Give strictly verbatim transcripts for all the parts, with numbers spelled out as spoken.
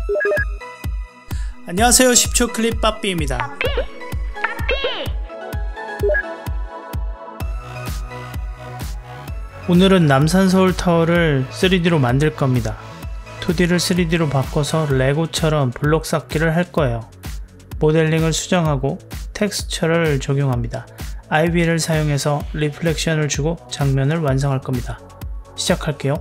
안녕하세요. 십 초 클립 빠삐입니다. 빠삐! 빠삐! 오늘은 남산서울타워를 쓰리디로 만들 겁니다. 투디를 쓰리디로 바꿔서 레고처럼 블록 쌓기를 할 거예요. 모델링을 수정하고 텍스처를 적용합니다. 아이비를 사용해서 리플렉션을 주고 장면을 완성할 겁니다. 시작할게요.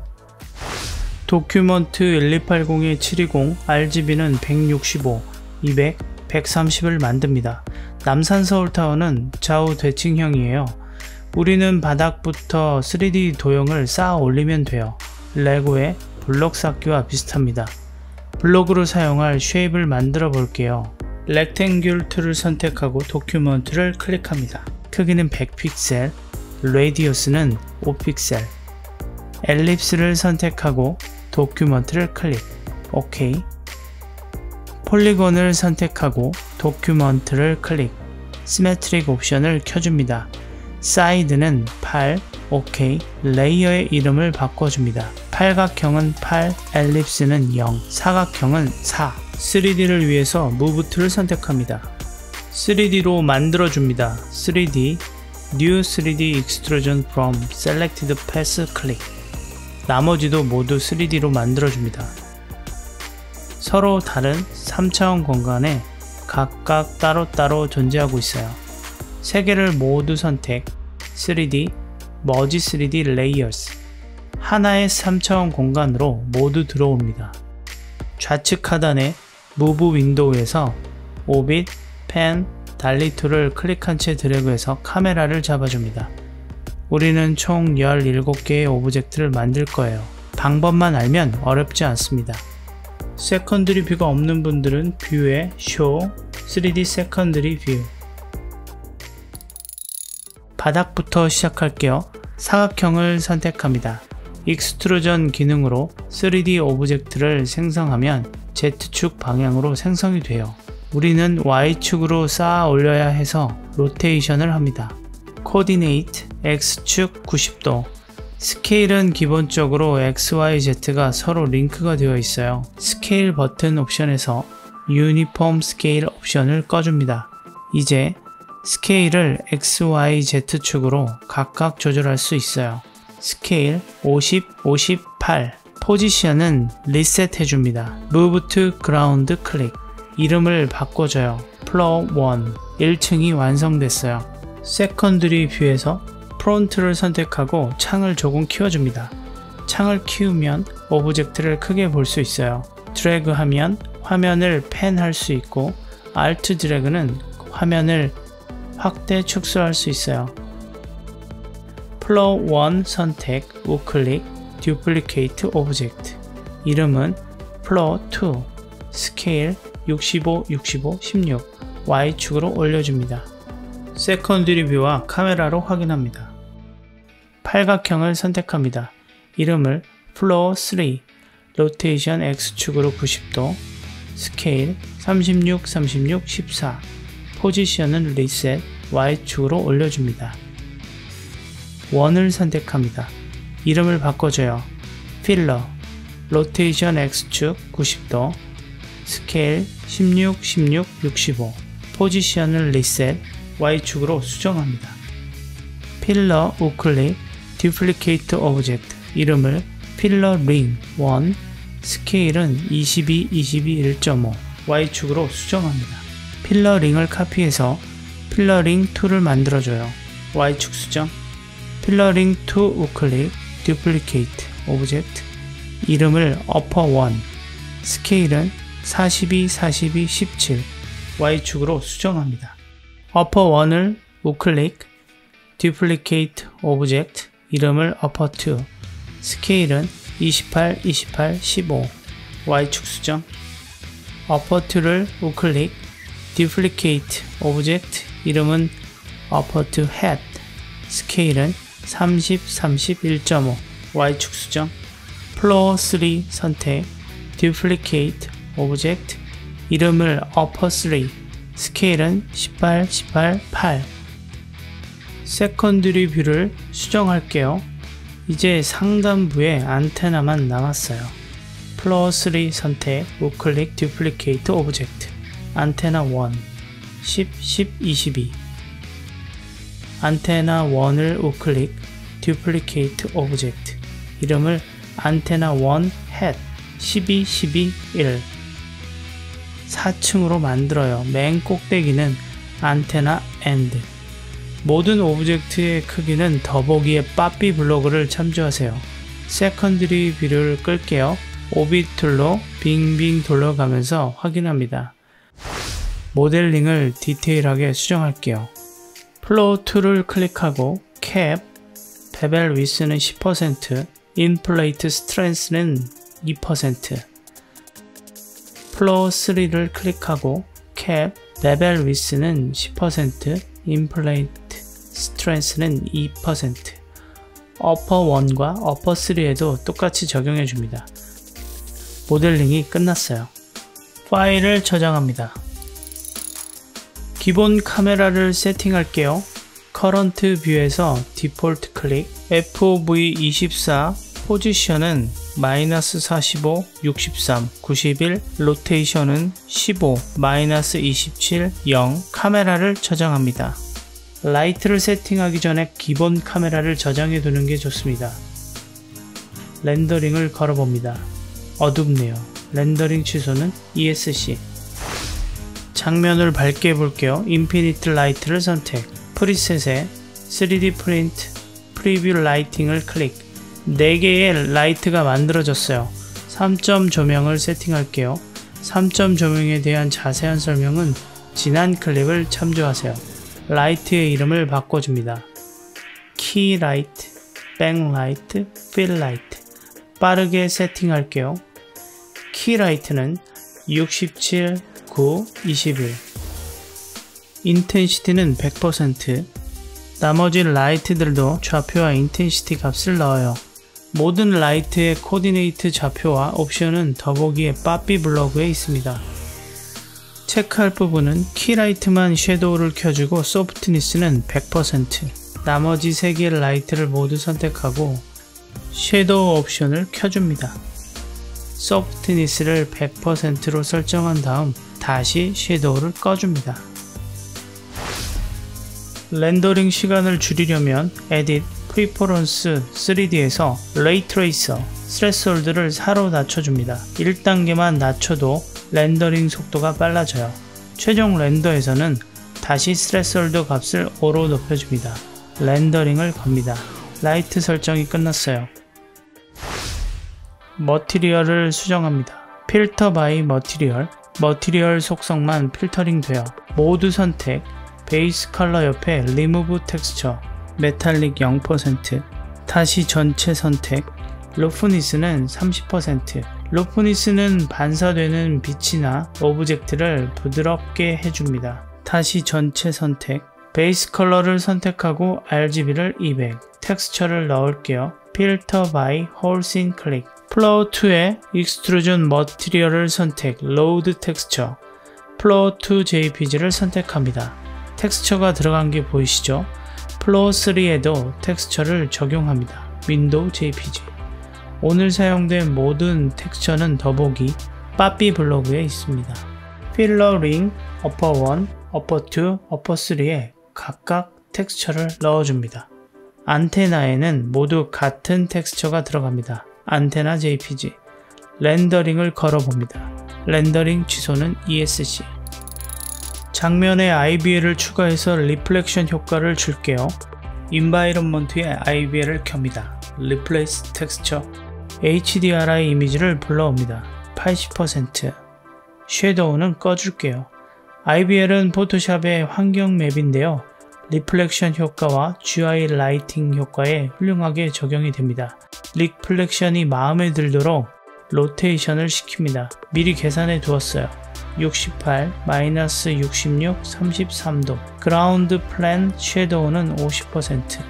도큐먼트 일이팔공이 칠이공, 알지비는 백육십오, 이백, 백삼십을 만듭니다. 남산서울타워는 좌우 대칭형이에요. 우리는 바닥부터 쓰리디 도형을 쌓아 올리면 돼요. 레고의 블록 쌓기와 비슷합니다. 블록으로 사용할 쉐입을 만들어 볼게요. 렉탱귤 툴을 선택하고 도큐먼트를 클릭합니다. 크기는 백 픽셀, 레디어스는 오 픽셀, 엘립스를 선택하고 도큐먼트를 클릭, OK. 폴리곤을 선택하고 도큐먼트를 클릭, 시메트릭 옵션을 켜줍니다. 사이드는 팔, OK. 레이어의 이름을 바꿔줍니다. 팔각형은 팔, 엘립스는 영, 사각형은 사. 쓰리디를 위해서 무브 툴을 선택합니다. 쓰리디로 만들어줍니다. 쓰리디, New 쓰리디 Extrusion from Selected Path 클릭. 나머지도 모두 쓰리디로 만들어줍니다. 서로 다른 삼 차원 공간에 각각 따로따로 존재하고 있어요. 세 개를 모두 선택, 쓰리디, 머지 쓰리디 Layers. 하나의 삼 차원 공간으로 모두 들어옵니다. 좌측 하단의 무브 윈도우에서 오빗, 펜, 달리 툴을 클릭한 채 드래그해서 카메라를 잡아줍니다. 우리는 총 열일곱 개의 오브젝트를 만들 거예요. 방법만 알면 어렵지 않습니다. 세컨드리 뷰가 없는 분들은 뷰에 Show, 쓰리디 세컨드리 뷰. 바닥부터 시작할게요. 사각형을 선택합니다. 익스트루전 기능으로 쓰리디 오브젝트를 생성하면 Z축 방향으로 생성이 돼요. 우리는 Y축으로 쌓아 올려야 해서 로테이션을 합니다. 코디네이트 X축 구십 도. 스케일은 기본적으로 엑스 와이 제트가 서로 링크가 되어 있어요. 스케일 버튼 옵션에서 유니폼 스케일 옵션을 꺼줍니다. 이제 스케일을 엑스 와이 제트축으로 각각 조절할 수 있어요. 스케일 오십, 오십, 팔. 포지션은 리셋 해줍니다. Move to Ground 클릭. 이름을 바꿔줘요. 플로어 일. 일 층이 완성됐어요. 세컨드리 뷰에서 프론트를 선택하고 창을 조금 키워줍니다. 창을 키우면 오브젝트를 크게 볼 수 있어요. 드래그하면 화면을 팬할 수 있고, Alt 드래그는 화면을 확대 축소할 수 있어요. 플로어 일 선택, 우클릭, Duplicate Object. 이름은 플로어 이, 스케일 육십오, 육십오, 십육, Y축으로 올려줍니다. 세컨드리 뷰와 카메라로 확인합니다. 팔각형을 선택합니다. 이름을 플로어 삼, 로테이션 X축으로 구십 도, 스케일 삼십육, 삼십육, 십사, 포지션은 리셋, Y축으로 올려줍니다. 원을 선택합니다. 이름을 바꿔줘요. 필러, 로테이션 X축 구십 도, 스케일 십육, 십육, 육십오, 포지션을 리셋, Y축으로 수정합니다. 필러 우클릭, Duplicate Object. 이름을 필러 링 일, 스케일은 이십이, 이십이, 일 점 오, Y축으로 수정합니다. 필러 링을 카피해서 필러 링 이를 만들어줘요. Y축 수정. 필러 링 이 우클릭, Duplicate Object. 이름을 upper 일, 스케일은 사십이, 사십이, 십칠, Y축으로 수정합니다. upper 일을 우클릭, Duplicate Object. 이름을 upper 이, 스케일은 이십팔, 이십팔, 십오, Y축 수정. upper 이를 우클릭, Duplicate Object. 이름은 upper 이 head, 스케일은 삼십, 삼십, 일 점 오, Y축 수정. 플로어 삼 선택, Duplicate Object. 이름을 upper 삼, 스케일은 십팔, 십팔, 팔. 세컨드리 뷰를 수정할게요. 이제 상단부에 안테나만 남았어요. 플로어 쓰리 선택, 우클릭, 듀플리케이트 오브젝트, 안테나 일, 십, 십, 이십이. 안테나 일을 우클릭, 듀플리케이트 오브젝트, 이름을 안테나 일 햇, 십이, 십이, 일. 사 층으로 만들어요. 맨 꼭대기는 안테나 엔드. 모든 오브젝트의 크기는 더보기의 빠삐 블로그를 참조하세요. 세컨드리 뷰를 끌게요. 오빗 툴로 빙빙 돌려가면서 확인합니다. 모델링을 디테일하게 수정할게요. 플로우 툴을 클릭하고 캡, 베벨 위스는 십 퍼센트, 인플레이트 스트렝스는 이 퍼센트. 플로우 쓰리를 클릭하고 캡, 베벨 위스는 십 퍼센트, 인플레이트 스트렝스는 이 퍼센트. 어퍼 일과 어퍼 쓰리에도 똑같이 적용해 줍니다. 모델링이 끝났어요. 파일을 저장합니다. 기본 카메라를 세팅할게요. 커런트 뷰에서 디폴트 클릭, 에프오브이 이십사, 포지션은 마이너스 사십오, 육십삼, 구십일, 로테이션은 십오, 마이너스 이십칠, 영. 카메라를 저장합니다. 라이트를 세팅하기 전에 기본 카메라를 저장해 두는 게 좋습니다. 렌더링을 걸어봅니다. 어둡네요. 렌더링 취소는 이에스씨. 장면을 밝게 해볼게요. 인피니트 라이트를 선택, 프리셋에 쓰리디 프린트, 프리뷰 라이팅을 클릭. 네 개의 라이트가 만들어졌어요. 삼 점 조명을 세팅할게요. 삼 점 조명에 대한 자세한 설명은 지난 클립을 참조하세요. 라이트의 이름을 바꿔줍니다. 키 라이트, 백 라이트, 필 라이트. 빠르게 세팅할게요. 키 라이트는 육십칠, 구, 이십일. 인텐시티는 백 퍼센트. 나머지 라이트들도 좌표와 인텐시티 값을 넣어요. 모든 라이트의 코디네이트 좌표와 옵션은 더보기의 빠삐 블로그에 있습니다. 체크할 부분은 키라이트만 섀도우를 켜주고 소프트니스는 백 퍼센트. 나머지 세 개의 라이트를 모두 선택하고 섀도우 옵션을 켜줍니다. 소프트니스를 백 퍼센트로 설정한 다음 다시 섀도우를 꺼줍니다. 렌더링 시간을 줄이려면 에딧, 프리퍼런스 쓰리디에서 레이트레이서, 스레스홀드를 사로 낮춰줍니다. 일 단계만 낮춰도 렌더링 속도가 빨라져요. 최종 렌더에서는 다시 스레스홀드 값을 오로 높여줍니다. 렌더링을 겁니다. 라이트 설정이 끝났어요. 머티리얼을 수정합니다. 필터 바이 머티리얼, 머티리얼 속성만 필터링 돼요. 모두 선택, 베이스 컬러 옆에 리무브 텍스처, 메탈릭 영 퍼센트, 다시 전체 선택, 루프니스는 삼십 퍼센트. 루프니스는 반사되는 빛이나 오브젝트를 부드럽게 해줍니다. 다시 전체 선택, 베이스 컬러를 선택하고 알지비를 이백, 텍스처를 넣을게요. 필터 바이 홀 씬 클릭, 플로우 투에 익스트루전 머티리얼을 선택, 로드 텍스처, 플로우 투 제이피지를 선택합니다. 텍스처가 들어간 게 보이시죠? 플로우 쓰리에도 텍스처를 적용합니다. 윈도우 제이피지. 오늘 사용된 모든 텍스처는 더보기 빠삐 블로그에 있습니다. 필러 링, 어퍼 일, 어퍼 투, 어퍼 쓰리에 각각 텍스처를 넣어줍니다. 안테나에는 모두 같은 텍스처가 들어갑니다. 안테나 제이피지. 렌더링을 걸어봅니다. 렌더링 취소는 이에스씨. 장면에 아이비엘을 추가해서 리플렉션 효과를 줄게요. 인바이런먼트에 아이비엘을 켭니다. Replace Texture. 에이치디아르아이 이미지를 불러옵니다. 팔십 퍼센트. 섀도우는 꺼줄게요. 아이비엘은 포토샵의 환경 맵인데요. 리플렉션 효과와 지유아이 라이팅 효과에 훌륭하게 적용이 됩니다. 리플렉션이 마음에 들도록 로테이션을 시킵니다. 미리 계산해 두었어요. 육십팔, 마이너스 육십육, 삼십삼 도. 그라운드 플랜 섀도우는 오십 퍼센트.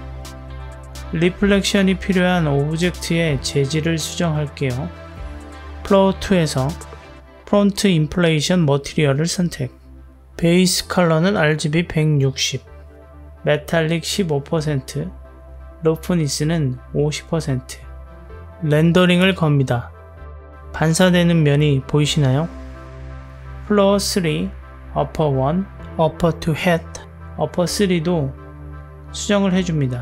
리플렉션이 필요한 오브젝트의 재질을 수정할게요. 플로우 투에서 프론트 인플레이션 머티리얼을 선택. 베이스 컬러는 알지비 백육십, 메탈릭 십오 퍼센트, 로프니스는 오십 퍼센트. 렌더링을 겁니다. 반사되는 면이 보이시나요? 플로어 삼, upper 일, upper 이 hat, upper 삼도 수정을 해줍니다.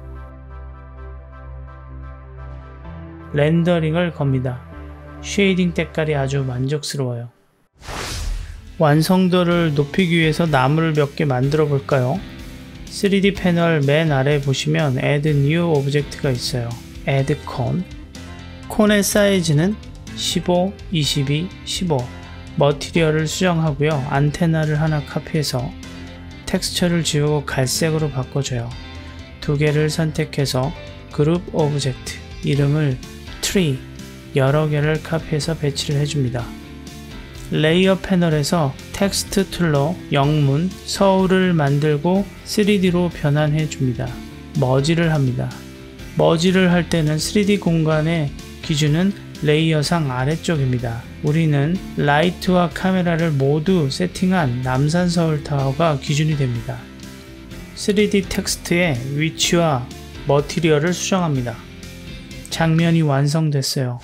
렌더링을 겁니다. 쉐이딩 때깔이 아주 만족스러워요. 완성도를 높이기 위해서 나무를 몇 개 만들어 볼까요? 쓰리디 패널 맨 아래 보시면 Add New Object가 있어요. Add Cone. 콘의 사이즈는 십오, 이십이, 십오. 머티리얼을 수정하고요. 안테나를 하나 카피해서 텍스처를 지우고 갈색으로 바꿔줘요. 두 개를 선택해서 그룹 오브젝트, 이름을 Tree, 여러 개를 카피해서 배치를 해줍니다. 레이어 패널에서 텍스트 툴로 영문, 서울을 만들고 쓰리디로 변환해 줍니다. 머지를 합니다. 머지를 할 때는 쓰리디 공간의 기준은 레이어상 아래쪽입니다. 우리는 라이트와 카메라를 모두 세팅한 남산 서울타워가 기준이 됩니다. 쓰리디 텍스트의 위치와 머티리얼을 수정합니다. 장면이 완성됐어요.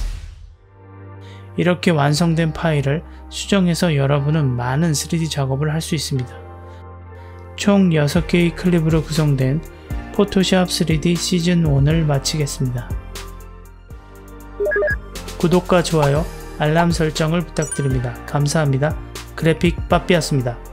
이렇게 완성된 파일을 수정해서 여러분은 많은 쓰리디 작업을 할 수 있습니다. 총 여섯 개의 클립으로 구성된 포토샵 쓰리디 시즌 일을 마치겠습니다. 구독과 좋아요, 알람 설정을 부탁드립니다. 감사합니다. 그래픽 빠삐였습니다.